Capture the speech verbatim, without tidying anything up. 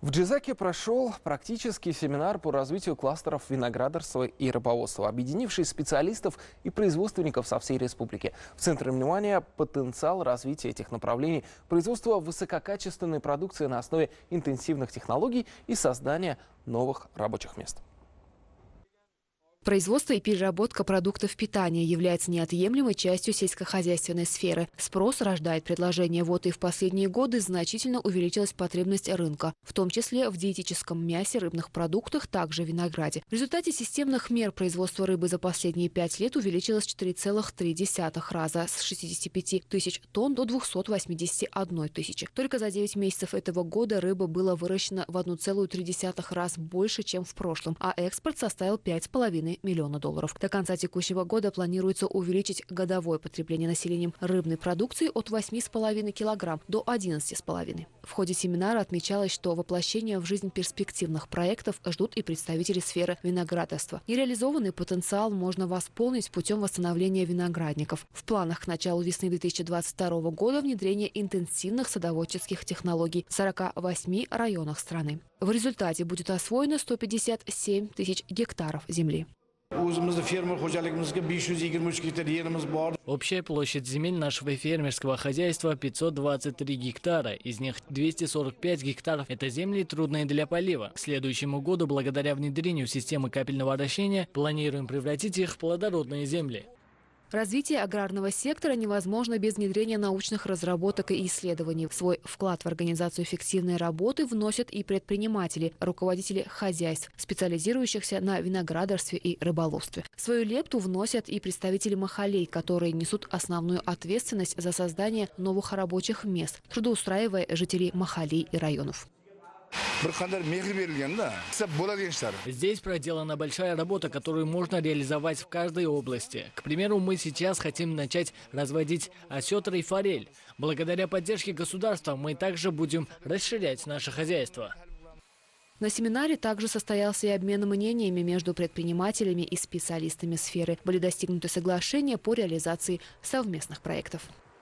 В Джизаке прошел практический семинар по развитию кластеров виноградарства и рыбоводства, объединивший специалистов и производственников со всей республики. В центре внимания потенциал развития этих направлений, производства высококачественной продукции на основе интенсивных технологий и создания новых рабочих мест. Производство и переработка продуктов питания является неотъемлемой частью сельскохозяйственной сферы. Спрос рождает предложение. Вот и в последние годы значительно увеличилась потребность рынка, в том числе в диетическом мясе, рыбных продуктах, также винограде. В результате системных мер производства рыбы за последние пять лет увеличилось в четыре целых три десятых раза, с шестидесяти пяти тысяч тонн до двухсот восьмидесяти одной тысячи. Только за девять месяцев этого года рыба была выращена в одну целую три десятых раз больше, чем в прошлом, а экспорт составил пять с половиной миллиона долларов. До конца текущего года планируется увеличить годовое потребление населением рыбной продукции от восьми с половиной килограмм до одиннадцати с половиной. В ходе семинара отмечалось, что воплощение в жизнь перспективных проектов ждут и представители сферы виноградарства. Нереализованный потенциал можно восполнить путем восстановления виноградников. В планах к началу весны две тысячи двадцать второго года внедрение интенсивных садоводческих технологий в сорока восьми районах страны. В результате будет освоено сто пятьдесят семь тысяч гектаров земли. Общая площадь земель нашего фермерского хозяйства пятьсот двадцать три гектара. Из них двести сорок пять гектаров – это земли, трудные для полива. К следующему году, благодаря внедрению системы капельного орощения, планируем превратить их в плодородные земли. Развитие аграрного сектора невозможно без внедрения научных разработок и исследований. Свой вклад в организацию эффективной работы вносят и предприниматели, руководители хозяйств, специализирующихся на виноградарстве и рыболовстве. Свою лепту вносят и представители махалей, которые несут основную ответственность за создание новых рабочих мест, трудоустраивая жителей махалей и районов. Здесь проделана большая работа, которую можно реализовать в каждой области. К примеру, мы сейчас хотим начать разводить осетр и форель. Благодаря поддержке государства мы также будем расширять наше хозяйство. На семинаре также состоялся и обмен мнениями между предпринимателями и специалистами сферы. Были достигнуты соглашения по реализации совместных проектов.